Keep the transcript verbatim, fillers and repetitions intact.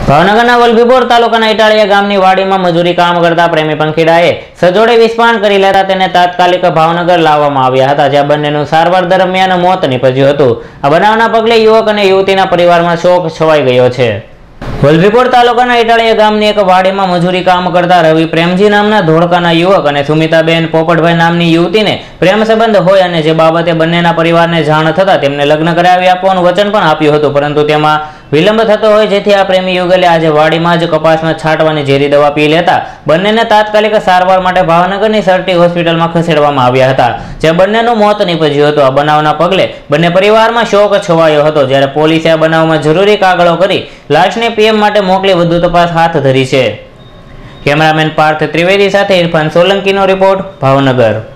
ભાવનગરના વલભીપુર તાલુકાના ઇટાળિયા ગામની વાડીમાં મજૂરી કામ કરતા પ્રેમી પંખીડાએ સજોડે વિસ્ફાન કરી લેતા તેને તાત્કાલિક ભાવનગર લાવવામાં આવ્યા હતા, જ્યાં બંનેનું સારવાર દરમિયાન મોત નીપજ્યું હતું। આ બનાવના પગલે યુવક અને યુવતીના પરિવારમાં શોક છવાઈ ગયો છે। વલભીપુર તાલુકાના ઇટાળિયા ગામની એક વાડીમાં મજૂરી કામ કરતા રવિ પ્રેમજી નામના ધોળકાના યુવક અને સુમિતાબેન પોપટભાઈ નામની યુવતીને પ્રેમ સંબંધ હોય અને જે બાબતે બંનેના પરિવારને જાણ થતા તેમને લગ્ન કરાવી આપવાનું વચન પણ આપ્યું હતું, પરંતુ તેમાં વિલંબ થતો હોય, જેથી આ પ્રેમી યુગલે આજે વાડીમાં જ કપાસમાં છાંટવાની ઝેરી દવા પી લેતા બંનેને તાત્કાલિક સારવાર માટે ભાવનગરની સરટી હોસ્પિટલમાં ખસેડવામાં આવ્યા હતા, જ્યાં બંનેનું મોત નીપજ્યું હતું। આ બનાવના પગલે બંને પરિવારમાં શોક છવાયો હતો, જ્યારે પોલીસે આ બનાવમાં જરૂરી કાગળો કરી લાશને પીએમ માટે મોકલી વધુ તપાસ હાથ ધરી છે। કેમેરામેન પાર્થ ત્રિવેદી સાથે ઇરફાન સોલંકીનો રિપોર્ટ, ભાવનગર।